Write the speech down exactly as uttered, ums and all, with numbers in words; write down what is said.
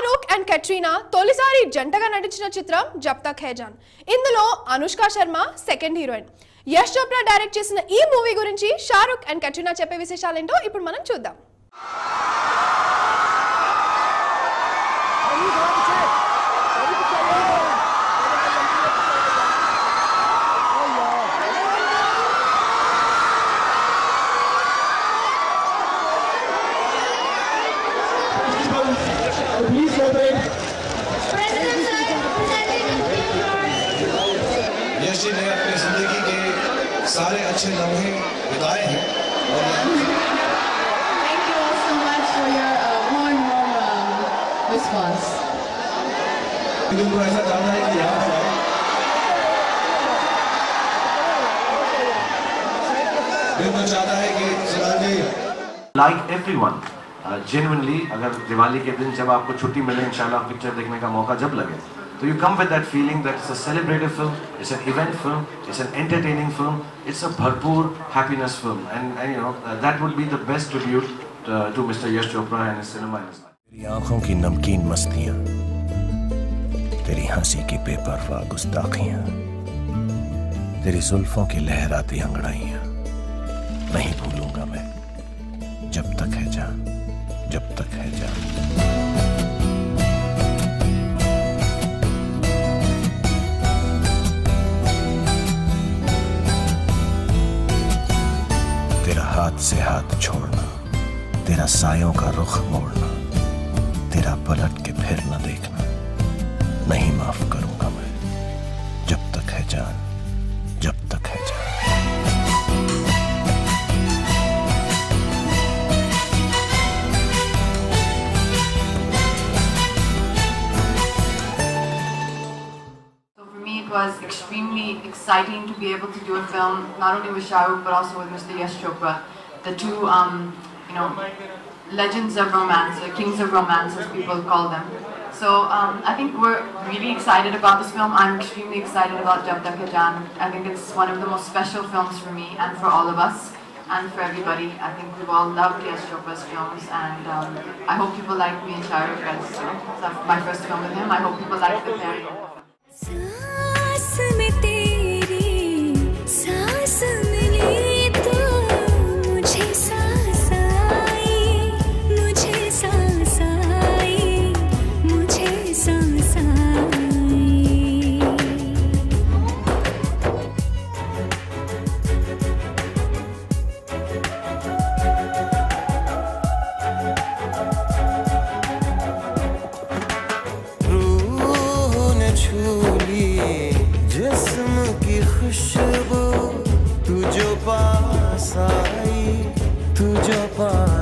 Shahrukh and Katrina తొలిసారి జంటగా నటించిన చిత్రం జబ్ తక్ హై జాన్. ఇందులో Anushka Sharma second heroine. Yash Chopra direct చేసిన ఈ మూవీ గురించి షారూక్ అండ్ కట్రీనా చెప్పే విశేషాలేంటో ఇప్పుడు మనం చూద్దాం. यश जी ने अपनी जिंदगी के सारे अच्छे लम्हे बिताए हैं और Thank you all so much for your uh, warm, warm um, response. दिल को ऐसा चाहता है कि यहाँ पर दिल को चाहता है कि सिराज जी Like everyone, uh, genuinely, अगर दिवाली के दिन जब आपको छुट्टी मिले इंशाल्लाह पिक्चर देखने का मौका जब लगे, तो you come with that feeling that it's a celebrative film, it's an event film, it's an entertaining film, it's a bharpoor happiness film, and and you know uh, that would be the best tribute uh, to Mister Yash Chopra and his cinema in his life. तेरी आँखों की नमकीन मस्तियाँ, तेरी हंसी की बेपरवाह गुस्ताखियाँ, तेरी जुल्फों की लहराती अंगड़ाइयाँ, नहीं भूलूंगा मैं जब तक है जान, जब तक है जान. तेरा हाथ से हाथ छोड़ना, तेरा सायों का रुख मोड़ना, तेरा पलट के फिर न देखना, नहीं माफ करूंगा मैं जब तक है जान, जब तक है जान. It was extremely exciting to be able to do a film not only with Shah Rukh but also with Mister Yash Chopra, the two um, you know legends of romance, or kings of romance as people call them. So um, I think we're really excited about this film. I'm extremely excited about Jab Tak Hai Jaan. I think it's one of the most special films for me and for all of us and for everybody. I think we've all loved Yash Chopra's films, and um, I hope people like me and Shah Rukh as you know, it's my first film with him. I hope people like the pairing. सांस में तेरी सांस मिली तो मुझे सांस आई, मुझे सांस आई, मुझे सांस आई. रूह ने छूली जिस्म की खुशबू, तू जो पास आई, तू जो पास